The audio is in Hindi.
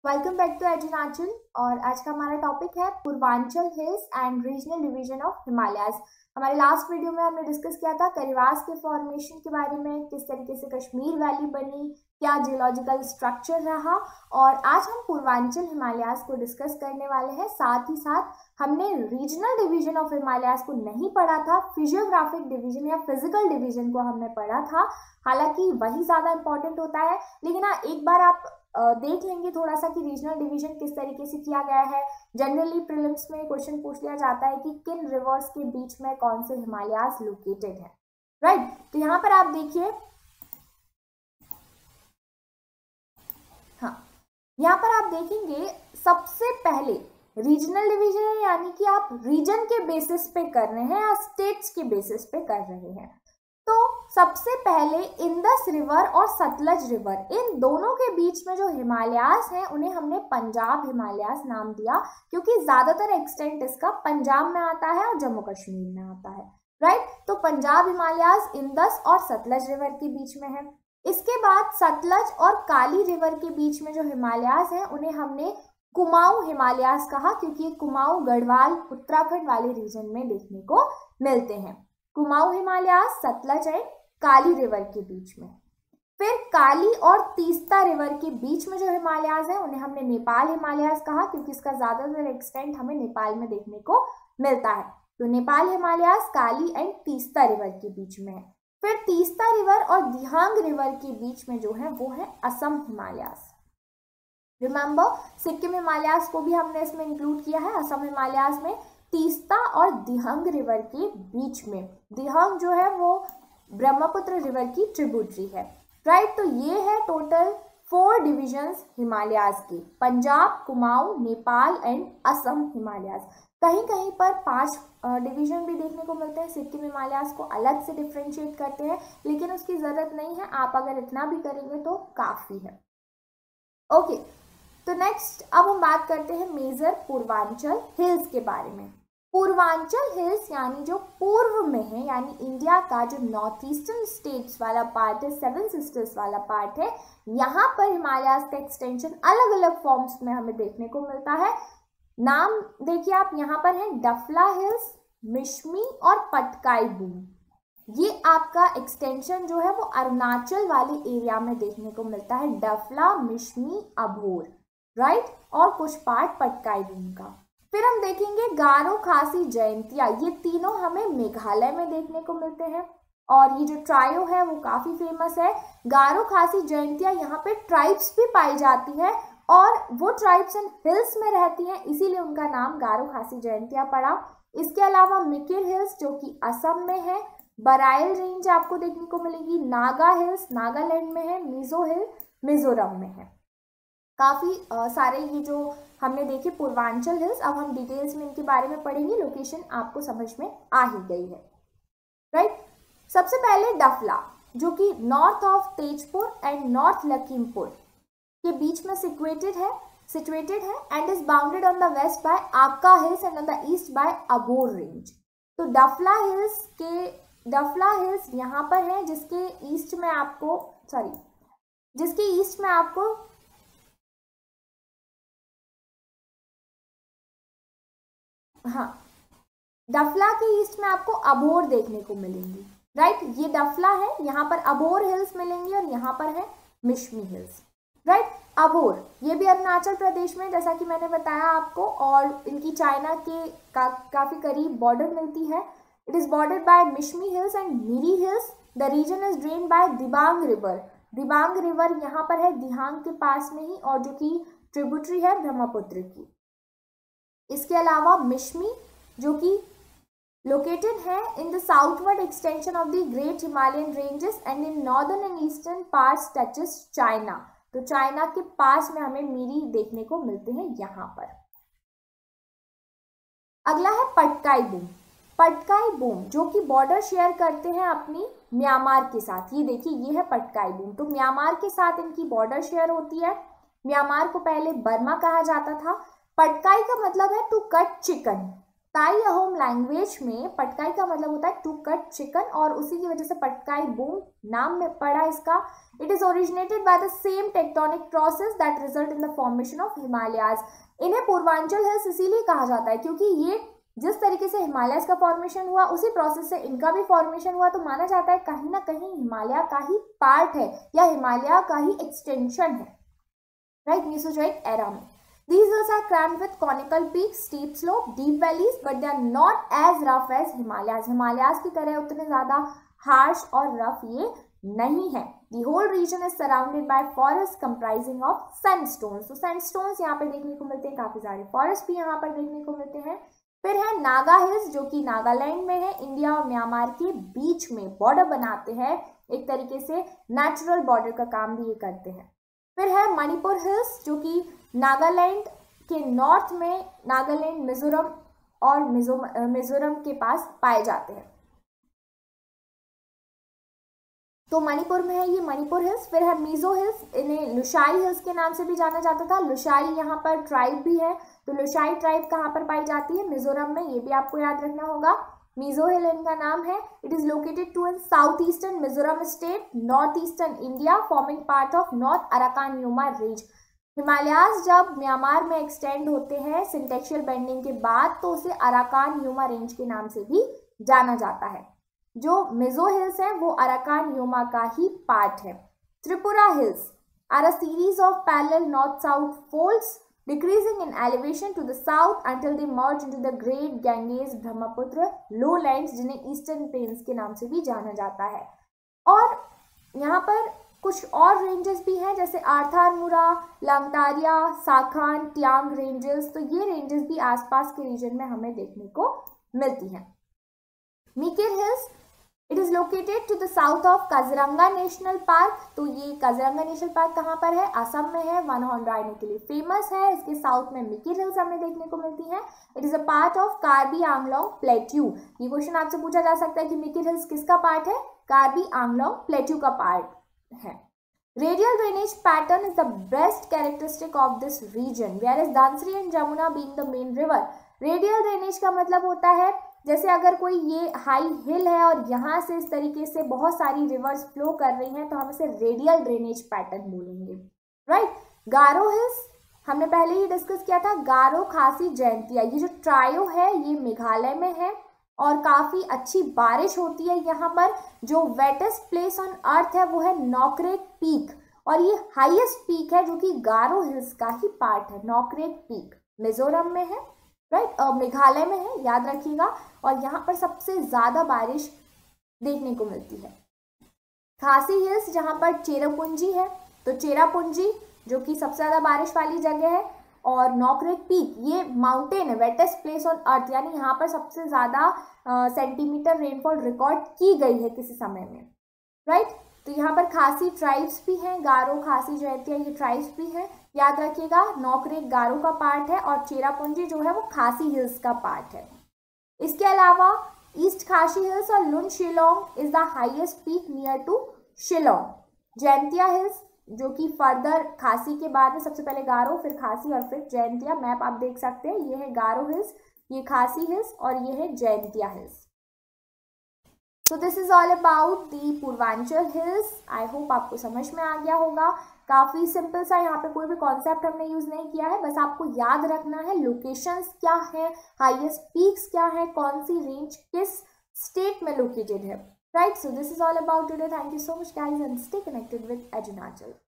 Welcome back to एजुनाचल। और आज का हमारा टॉपिक है Purvanchal hills and regional division of Himalayas. हमारे लास्ट वीडियो में हमने डिस्कस किया था करिवास के फॉर्मेशन के बारे में, किस तरीके से कश्मीर वैली बनी, क्या जियोलॉजिकल स्ट्रक्चर रहा। और आज हम पूर्वांचल हिमालयाज को डिस्कस करने वाले हैं। साथ ही साथ हमने रीजनल डिवीजन ऑफ हिमालयाज को नहीं पढ़ा था, फिजियोग्राफिक डिवीजन या फिजिकल डिवीजन को हमने पढ़ा था। हालांकि वही ज़्यादा इंपॉर्टेंट होता है, लेकिन हाँ एक बार आप देख लेंगे थोड़ा सा कि रीजनल डिवीजन किस तरीके से किया गया है। जनरली प्रीलिम्स में क्वेश्चन पूछ लिया जाता है कि किन रिवर्स के बीच में कौन से हिमालयाज लोकेटेड है, राइट। तो यहाँ पर आप देखिए, हाँ यहाँ पर आप देखेंगे सबसे पहले रीजनल डिवीजन है, यानी कि आप रीजन के बेसिस पे कर रहे हैं या स्टेट्स के बेसिस पे कर रहे हैं। तो सबसे पहले इंदस रिवर और सतलज रिवर, इन दोनों के बीच में जो हिमालयाज हैं उन्हें हमने पंजाब हिमालयाज नाम दिया, क्योंकि ज्यादातर एक्सटेंट इसका पंजाब में आता है और जम्मू कश्मीर में आता है, राइट। तो पंजाब हिमालयाज इंदस और सतलज रिवर के बीच में है। इसके बाद सतलज और काली रिवर के बीच में जो हिमालयाज हैं उन्हें हमने कुमाऊं हिमालयाज कहा, क्योंकि कुमाऊं गढ़वाल उत्तराखंड वाले रीजन में देखने को मिलते हैं। कुमाऊं हिमालयाज सतलज एंड काली रिवर के बीच में। फिर काली और तीस्ता रिवर के बीच में जो हिमालयाज है उन्हें हमने नेपाल हिमालयाज कहा, क्योंकि इसका ज्यादातर एक्सटेंट हमें नेपाल में देखने को मिलता है। तो नेपाल हिमालयाज काली एंड तीस्ता रिवर के बीच में है। फिर तीस्ता रिवर और दिहांग रिवर के बीच में जो है वो है असम हिमालयाज। रिमेंबर, सिक्किम हिमालयाज को भी हमने इसमें इंक्लूड किया है असम हिमालयाज में। तीस्ता और दिहंग रिवर के बीच में, दिहंग जो है वो ब्रह्मपुत्र रिवर की ट्रिब्यूटरी है, राइट। तो ये है टोटल 4 डिविजन्स हिमालयाज के, पंजाब, कुमाऊं, नेपाल एंड असम हिमालयाज। कहीं कहीं पर 5 डिवीजन भी देखने को मिलते हैं। सिक्किम हिमालयाज को अलग से डिफ्रेंशिएट करते हैं, लेकिन उसकी जरूरत नहीं है, आप अगर इतना भी करेंगे तो काफी है। ओके, तो नेक्स्ट अब हम बात करते हैं मेजर पूर्वांचल हिल्स के बारे में। पूर्वांचल हिल्स यानी जो पूर्व में है, यानी इंडिया का जो नॉर्थ ईस्टर्न स्टेट्स वाला पार्ट है, 7 सिस्टर्स वाला पार्ट है, यहाँ पर हिमालयाज का एक्सटेंशन अलग अलग फॉर्म्स में हमें देखने को मिलता है। नाम देखिए आप, यहाँ पर है डफला हिल्स, मिश्मी और पटकाई बूम। ये आपका एक्सटेंशन जो है वो अरुणाचल वाले एरिया में देखने को मिलता है, डफला, मिश्मी, अभोर, राइट, और कुछ पार्ट पटकाई बूम का। फिर हम देखेंगे गारो, खासी, जयंतिया, ये तीनों हमें मेघालय में देखने को मिलते हैं। और ये जो ट्रायो है वो काफी फेमस है। गारो, खासी, जयंतिया, यहाँ पे ट्राइब्स भी पाई जाती है और वो ट्राइब्स इन हिल्स में रहती हैं, इसीलिए उनका नाम गारो, खासी, जयंतिया पड़ा। इसके अलावा मिकिर हिल्स जो कि असम में है, बराइल रेंज आपको देखने को मिलेगी, नागा हिल्स नागालैंड में है, मिजो हिल मिजोरम में है। काफ़ी सारे ये जो हमने देखे पूर्वांचल हिल्स, अब हम डिटेल्स में इनके बारे में पढ़ेंगे, लोकेशन आपको समझ में आ ही गई है, राइट। सबसे पहले डफला, जो कि north of Tezpur and north Lakhimpur के बीच में सिचुएटेड है and is bounded on the west by Aka hills and on the east by Abor range. तो डफला हिल्स यहाँ पर है, जिसके ईस्ट में आपको हाँ, डफला के ईस्ट में आपको अबोर देखने को मिलेंगी, राइट। ये डफला है, यहाँ पर अबोर हिल्स मिलेंगी और यहाँ पर है मिश्मी हिल्स, राइट। अबोर ये भी अरुणाचल प्रदेश में, जैसा कि मैंने बताया आपको, और इनकी चाइना के काफी करीब बॉर्डर मिलती है। It is bordered by Mishmi hills and Miri hills. The region is drain by Dibang river. Dibang river यहाँ पर है दिहांग के पास में ही, और जो कि ट्रिब्यूटरी है ब्रह्मपुत्र की। इसके अलावा मिश्मी जो कि लोकेटेड है in the southward extension of the great Himalayan ranges and in northern and eastern parts touches China. तो चाइना के पास में हमें मिरी देखने को मिलते हैं यहाँ पर। अगला है पटकाई बूम। पटकाई बूम जो कि बॉर्डर शेयर करते हैं अपनी म्यांमार के साथ। ये देखिए, ये है पटकाई बूम। तो म्यांमार के साथ इनकी बॉर्डर शेयर होती है। म्यांमार को पहले बर्मा कहा जाता था। पटकाई का मतलब है टू कट चिकन। ताई अहोम लैंग्वेज में पटकाई का मतलब होता है टू कट चिकन, और उसी की वजह से पटकाई बूम नाम में पड़ा इसका। It is originated by the same tectonic process that result in the formation of Himalayas. इन्हें पूर्वांचल हिल्स इसीलिए कहा जाता है क्योंकि ये जिस तरीके से हिमालयस का फॉर्मेशन हुआ उसी प्रोसेस से इनका भी फॉर्मेशन हुआ, तो माना जाता है कहीं ना कहीं हिमालय का ही पार्ट है या हिमालय का ही एक्सटेंशन है, राइट, मीसोजोइक एरा में। These hills are crammed with conical peaks, steep slope, deep valleys, but they are not as rough as Himalayas. Himalayas की तरह उतने ज़्यादा harsh और rough ये नहीं है। The whole region is surrounded by forests comprising of sandstones. तो sandstones यहाँ पर देखने को मिलते हैं, काफ़ी सारे forests भी यहाँ पर देखने को मिलते हैं। फिर है नागा हिल्स जो कि नागालैंड में है, इंडिया और म्यांमार के बीच में बॉर्डर बनाते हैं, एक तरीके से नेचुरल बॉर्डर का काम भी ये करते हैं। फिर है मणिपुर हिल्स जो कि नागालैंड के नॉर्थ में, नागालैंड, मिजोरम और मिजोरम के पास पाए जाते हैं, तो मणिपुर में है ये मणिपुर हिल्स। फिर है मिजो हिल्स, इन्हें लुशाई हिल्स के नाम से भी जाना जाता था। लुशाई यहाँ पर ट्राइब भी है, तो लुशाई ट्राइब कहाँ पर पाई जाती है? मिजोरम में, ये भी आपको याद रखना होगा। मिजो हिल इनका नाम है। It is located to in south eastern Mizoram state, north eastern India, forming part of north Arakan Yoma range. Himalayas जब म्यांमार में एक्सटेंड होते हैं सिंटेक्शियल बेंडिंग के बाद, तो उसे अराकान यूमा रेंज के नाम से भी जाना जाता है। जो मिजो हिल्स हैं वो अराकान यूमा का ही पार्ट है। Tripura hills are a series of parallel north south folds decreasing in elevation to the south until they merge into the Great Ganges Brahmaputra lowlands, जिन्हें ईस्टर्न प्लेन्स के नाम से भी जाना जाता है। और यहाँ पर कुछ और रेंजेस भी हैं जैसे आर्थारमुरा, लांगटारिया, साखान, ट्यांग रेंजेस, तो ये रेंजेस भी आसपास के रीजन में हमें देखने को मिलती हैं। Mikir hills, it is located to the south of Kaziranga national park, तो ये काजीरंगा नेशनल पार्क कहाँ पर है? असम में है, वन हॉर्न राइनो के लिए फेमस है। इसके साउथ में मीकेर हिल्स हमें देखने को मिलती है। It is a part of Karbi Anglong plateau. ये क्वेश्चन आपसे पूछा जा सकता है कि मीकेर हिल्स किसका पार्ट है? कार्बी आंगलोंग प्लेट्यू का पार्ट है। Radial drainage pattern is the best characteristic of this region, whereas Dhansri and Jamuna being the main river. Radial drainage का मतलब होता है जैसे अगर कोई ये हाई हिल है और यहाँ से इस तरीके से बहुत सारी रिवर्स फ्लो कर रही हैं, तो हम इसे रेडियल ड्रेनेज पैटर्न बोलेंगे, राइट। गारो हिल्स हमने पहले ही डिस्कस किया था, गारो, खासी, जयंतिया, ये जो ट्रायो है ये मेघालय में है और काफ़ी अच्छी बारिश होती है यहाँ पर। जो वेटेस्ट प्लेस ऑन अर्थ है वो है नॉकरेक पीक, और ये हाईएस्ट पीक है जो कि गारो हिल्स का ही पार्ट है। नॉकरेक पीक मिजोरम में है, राइट, मेघालय में है, याद रखिएगा। और यहाँ पर सबसे ज़्यादा बारिश देखने को मिलती है। खासी हिल्स जहाँ पर चेरापूंजी है, तो चेरापूंजी जो कि सबसे ज़्यादा बारिश वाली जगह है, और नॉकरेक पीक ये माउंटेन है, वेटेस्ट प्लेस ऑन अर्थ, यानी यहाँ पर सबसे ज़्यादा सेंटीमीटर रेनफॉल रिकॉर्ड की गई है किसी समय में, राइट। तो यहाँ पर खासी ट्राइब्स भी हैं, गारो, खासी, जयंतिया, ये ट्राइब्स भी हैं, याद रखिएगा। नॉकरेक गारो का पार्ट है और चेरापूंजी जो है वो खासी हिल्स का पार्ट है। इसके अलावा ईस्ट खासी हिल्स और Lum Shillong is the highest peak near to Shillong. Jaintia hills जो कि फर्दर खासी के बाद में, सबसे पहले गारो, फिर खासी और फिर जयंतिया, मैप आप देख सकते हैं, ये है गारो हिल्स, ये खासी हिल्स और ये है Jaintia hills. So this is all about the Purvanchal hills. I hope आपको समझ में आ गया होगा। काफ़ी सिंपल सा, यहाँ पे कोई भी कॉन्सेप्ट हमने यूज़ नहीं किया है, बस आपको याद रखना है लोकेशंस क्या है, हाईएस्ट पीक्स क्या है, कौन सी रेंज किस स्टेट में लोकेटेड है, right. So this is all about today. Thank you so much guys and stay connected with एजुनाचल।